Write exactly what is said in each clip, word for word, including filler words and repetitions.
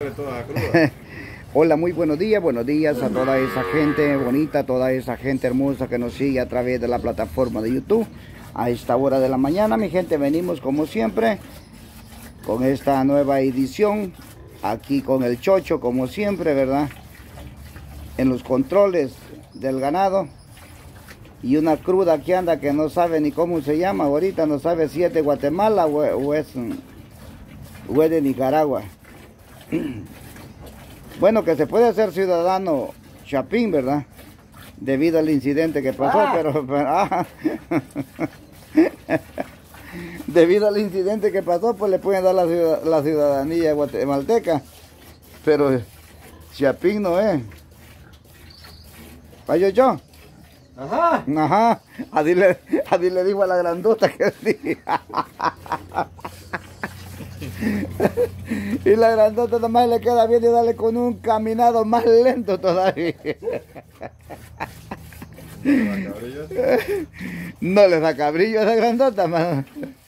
Hola, muy buenos días, buenos días a toda esa gente bonita, toda esa gente hermosa que nos sigue a través de la plataforma de YouTube. A esta hora de la mañana, mi gente, venimos como siempre con esta nueva edición, aquí con el Chocho, como siempre, ¿verdad? En los controles del ganado. Y una cruda que anda que no sabe ni cómo se llama, ahorita no sabe si es de Guatemala o, o, es, o es de Nicaragua. Bueno, que se puede ser ciudadano Chapín, ¿verdad? Debido al incidente que pasó, ah. pero... pero ah. Debido al incidente que pasó, pues le pueden dar la, ciudad, la ciudadanía guatemalteca. Pero Chapín no es. ¿Vaya yo? Ajá. Ajá. Así le, así le dijo a la grandota que sí. Y la grandota nomás le queda bien y darle con un caminado más lento todavía. No le da cabrillo a esa grandota, mano.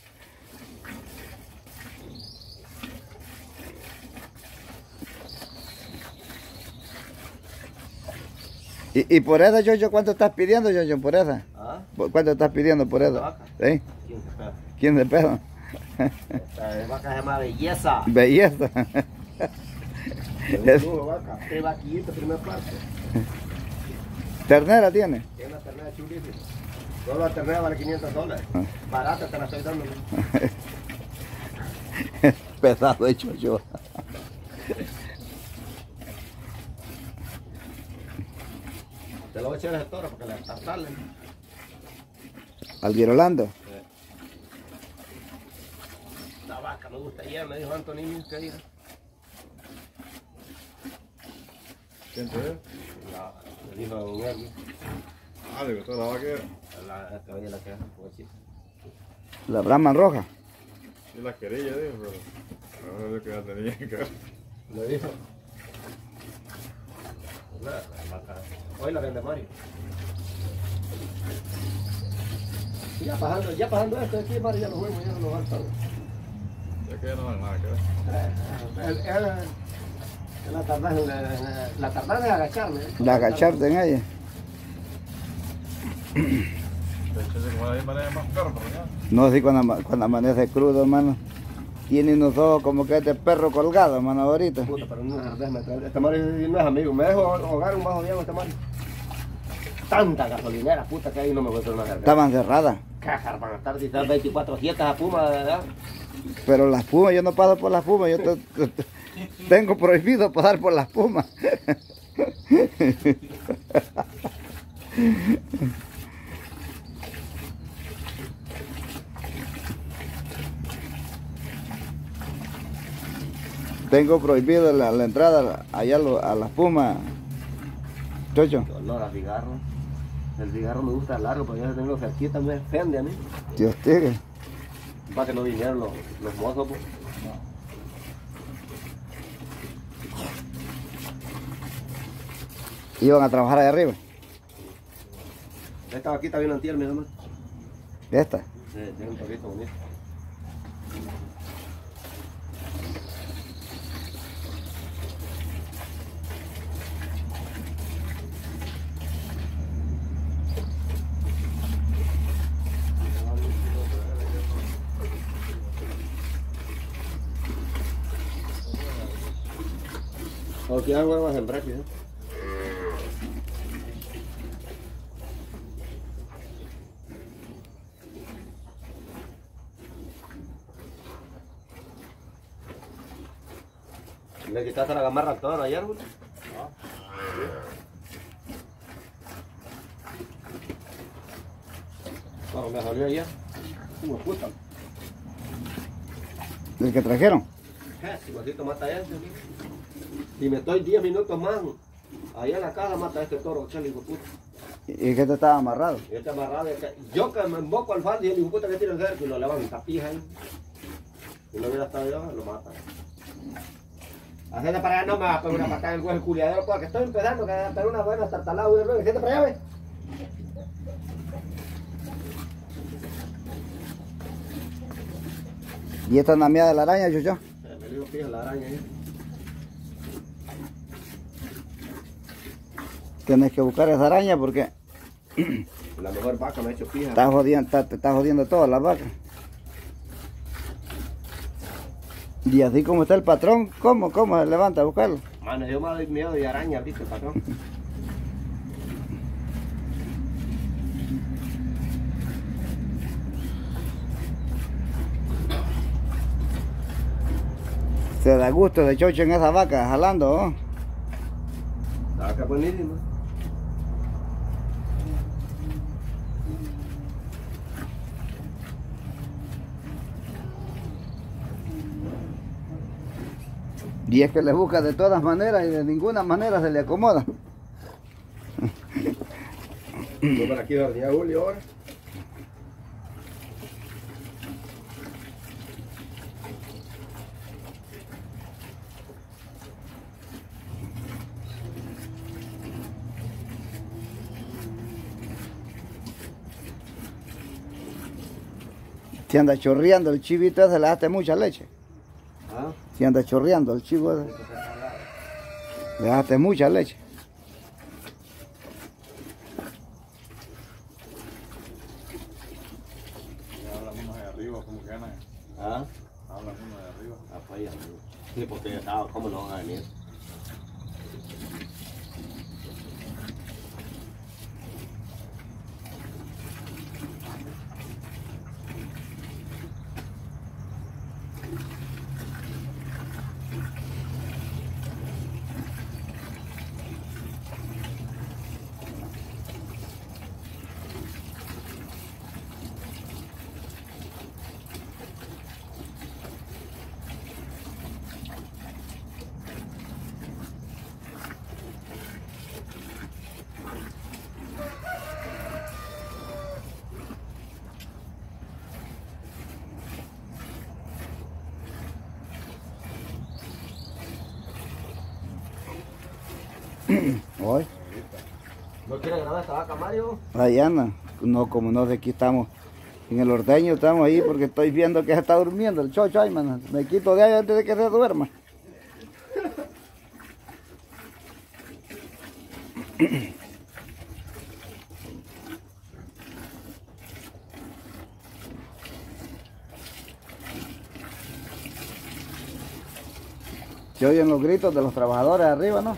Y, y por esa, Yoyo, ¿cuánto estás pidiendo, Yoyo, por esa? ¿Ah? ¿Cuánto estás pidiendo por esa? ¿Sí? ¿quién de pedo? Esta vaca se llama Belleza. Belleza. Es una vaca. Tres vaquillitas, primer parte. ¿Ternera tiene? Tiene una ternera chulísima. Solo la ternera vale quinientos dólares. Ah. Barata te la estoy dando. Pesado hecho yo. Te lo voy a echar a ese toro porque le salen. ¿Al Guirolando? La vaca me gusta ayer, me dijo Antonio que ir. ¿Quién te ve? La, me dijo Don Erwin. Ah, le gustó la vaquera. La cabella la que La Brahman roja. Sí, la quería, dijo, pero ahora es que ya tenía que ver. Me dijo. La, la vaca. Hoy la vende Mario. Ya pasando, ya pasando esto aquí, Mario, ya nos fuimos, ya no nos falta. Ya que ya no hay nada que ver. El, el, el, la tardanza, la, la tardanza es agacharme. ¿eh? La agacharte en ella. No, sí, cuando, cuando amanece crudo, hermano. Tiene unos ojos como que este perro colgado, hermano, ahorita. Puta, pero no, déjame traer. Este Mario no es amigo. Me dejo ahogar un bajo de agua este Mario. Tanta gasolinera, puta, que ahí no me voy a hacer una carga. Estaban cerradas. Cajas, van a estar si están veinticuatro siete a Puma, ¿verdad? Pero las pumas, yo no paso por las pumas, yo te, te, te, tengo prohibido pasar por las pumas. Tengo prohibido la, la entrada allá a, a las pumas. Chocho. Olor a cigarro. El cigarro me gusta largo, pero yo tengo cerquita, me ofende a mí. Dios te. Para que no vinieron los, los mozos, pues. No. ¿Iban a trabajar allá arriba? Esta vaquita viene antier, mi hermano. ¿Esta? Sí, tiene un poquito bonito. ¿O qué hago más en braque, eh? ¿Le quitaste la gamarra al toro ayer, güey? No. Bueno, me salió ayer. Como puta. ¿El que trajeron? Si Guasito mata a este, si me estoy diez minutos más allá en la casa, mata a este toro, chale, hijo puta. ¿Y qué te estaba amarrado? Yo te amarrado, yo que me emboco al faldo y el hijo puta que tira el cerco y lo levanta pija ahí. Si no hubiera estado yo, lo mata. Hacete para allá, no me va a pegar una patada en el huevo el culiadero, porque estoy empezando, que me va a pegar una buena tartalada, güey, luego, hacete para allá, ve. ¿Y esta es la mía de la araña, Chucho? Me dio pija la araña ahí. Tienes que buscar esa araña porque La mejor vaca me ha hecho pija. está jodiendo, está, te está jodiendo todas las vacas. Y así como está el patrón, ¿cómo? ¿Cómo se levanta a buscarlo? Mano, yo me doy miedo de araña, ¿viste, el patrón? Se da gusto de chocho en esa vaca, jalando, ¿no? La vaca es buenísima. Y es que le busca de todas maneras y de ninguna manera se le acomoda. Yo por aquí dormía Julio ahora. Si anda chorreando el chivito ese, le hace mucha leche. ¿Ah? Si anda chorreando el chivo ese, le hace mucha leche. Hablan unos de arriba, como que ganan. ¿Ah? Hablan unos de arriba. Ah, pues ya. Sí, porque ya sabes cómo no van a venir. Hoy, ¿No quieres grabar esta vaca, Mario? ahí anda. No, como no, de aquí estamos en el ordeño, estamos ahí porque estoy viendo que se está durmiendo el chocho. Ay, man, me quito de ahí antes de que se duerma. Se oyen los gritos de los trabajadores arriba, ¿no?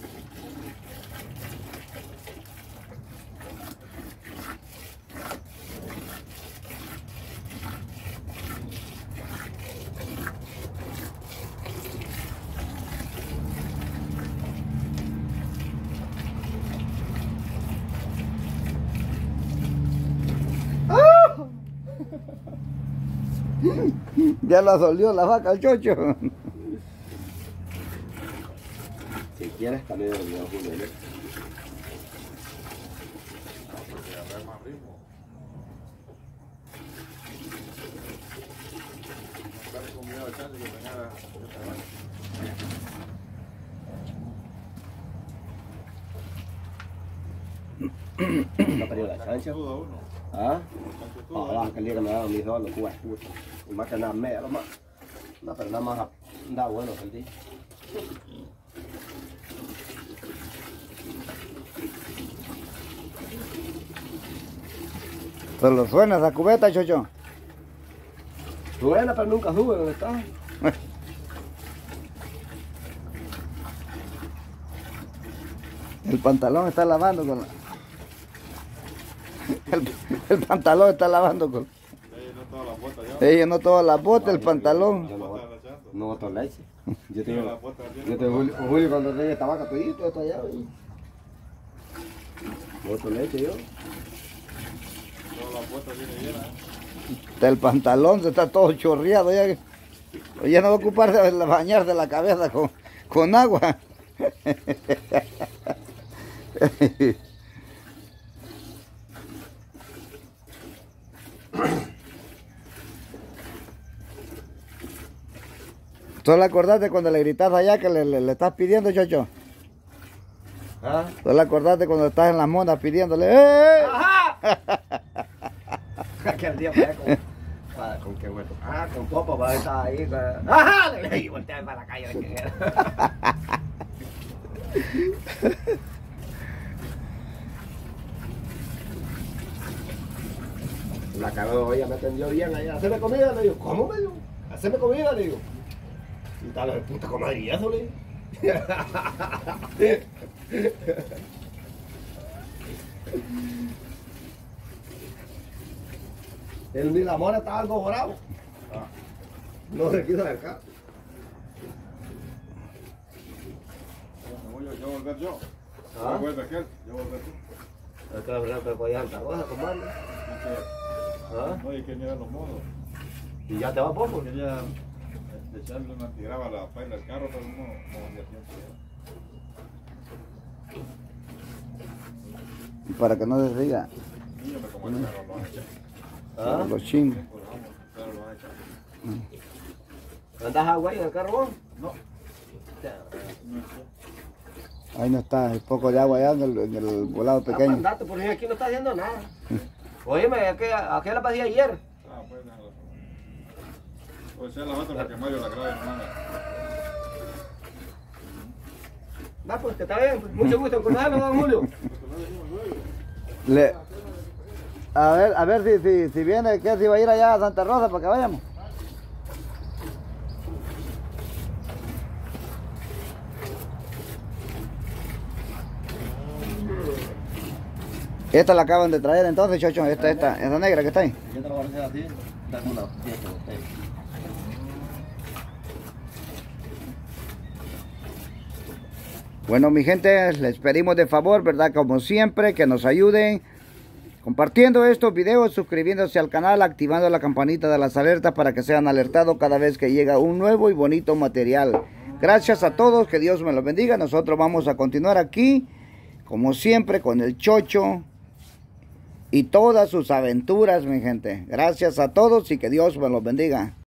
Ya la dolió la vaca al chocho. Si quieres, también dormido Julio. ¿No? Porque agarra más ritmo. No estar con miedo de chance que tenga No perdió la chancha. duda uno. ¿Ah? Chancho Ah, vas a que el día que me daban mis dos, los jugas, puta. Y más que nada media, lo más. No, pero nada más da bueno el día. Solo suena esa cubeta, chocho. Suena, pero nunca sube donde está. El pantalón está lavando con la... El, el pantalón está lavando con... Ella no todas las botas ya. Ella no todas las botas, el pantalón. Yo no Botas boto, de la chanta. no boto leche. Yo Tiene tengo, las botas yo tiene tengo Julio, botas. Julio cuando tenía esta vaca pedito, esto allá. Boto leche yo. Todas las botas tiene llenas. El pantalón se está todo chorreado. Ya, ya no va a ocupar de bañarse la cabeza con, con agua. ¿Solo acordaste cuando le gritas allá que le, le, le estás pidiendo, chocho? ¿Ah? ¿Solo acordaste cuando estás en las monas pidiéndole? ¡Eh! ¡Ajá! Aquel día para allá con, para, con qué bueno. Ah, con popo, para estar ahí. Para... ¡Ajá! Y volteé para la calle de quién era. atendió bien allá. Haceme comida, le digo. ¿Cómo me digo? Haceme comida, le digo. Y tal, de puta comadre, y eso le digo. El Milamor está algo bravo. Ah, No se quiso acercar. me voy yo, yo voy a volver yo. ¿Ah? Yo voy a volver aquel, yo voy a volver tú. Es que la verdad que podías andar roja, comadre. Y que- ¿Ah? No, y que ni ver los modos. Y ya te va poco. Quería este, echarle una antigrava a la paila del carro, pero no, no había tiempo. Y para que no se diga Y yo me como el carro, lo van a echar. ¿Ah? los chingos. Pues vamos, el carro lo van a echar. ¿Andas agua ahí en el carro vos? No, no sé. Ahí no está, el poco de agua allá en el, en el volado pequeño. Andate, por aquí no está haciendo nada. Óyeme, ¿a qué, a qué la pasé ayer? Ah, pues déjalo. Pues sea la otra para que Mario la grabe, hermana. Va, pues que está bien. Pues. Mucho gusto en conocerlo, don Julio. Le, a ver, a ver si, si, si viene, que si va a ir allá a Santa Rosa para que vayamos. Esta la acaban de traer entonces, chocho, esta, esta, esa negra que está ahí. Yo te lo voy a hacer así. Dame una pieza. Bueno, mi gente, les pedimos de favor, ¿verdad? Como siempre, que nos ayuden compartiendo estos videos, suscribiéndose al canal, activando la campanita de las alertas para que sean alertados cada vez que llega un nuevo y bonito material. Gracias a todos, que Dios me los bendiga. Nosotros vamos a continuar aquí, como siempre, con el Chocho y todas sus aventuras, mi gente. Gracias a todos y que Dios me los bendiga.